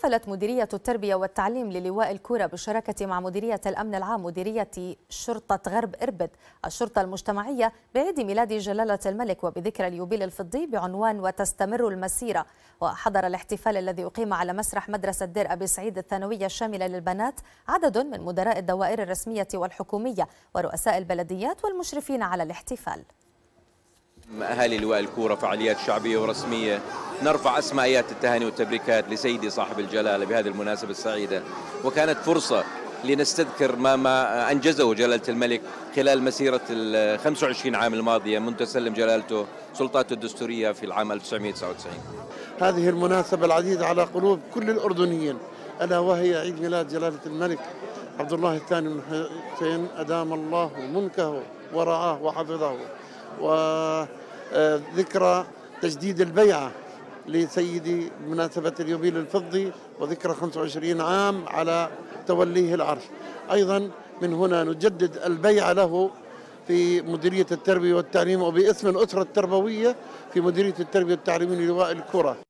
واصلت مديرية التربية والتعليم للواء الكورة بشراكة مع مديرية الأمن العام مديرية شرطة غرب إربد الشرطة المجتمعية بعيد ميلاد جلالة الملك وبذكرى اليوبيل الفضي بعنوان وتستمر المسيرة. وحضر الاحتفال الذي أقيم على مسرح مدرسة دير أبي سعيد الثانوية الشاملة للبنات عدد من مدراء الدوائر الرسمية والحكومية ورؤساء البلديات والمشرفين على الاحتفال. أهالي لواء الكورة فعاليات شعبية ورسمية نرفع أسمى آيات التهاني والتبريكات لسيدي صاحب الجلالة بهذه المناسبة السعيدة، وكانت فرصة لنستذكر ما أنجزه جلالة الملك خلال مسيرة ال 25 عام الماضية منذ تسلم جلالته سلطاته الدستورية في العام 1999. هذه المناسبة العزيزة على قلوب كل الأردنيين، ألا وهي عيد ميلاد جلالة الملك عبد الله الثاني بن حسين أدام الله ملكه ورعاه وحفظه، وذكرى تجديد البيعة لسيدي بمناسبة اليوبيل الفضي وذكرى 25 عام على توليه العرش. أيضا من هنا نجدد البيعة له في مديرية التربية والتعليم وباسم الأسرة التربوية في مديرية التربية والتعليم للواء الكرة.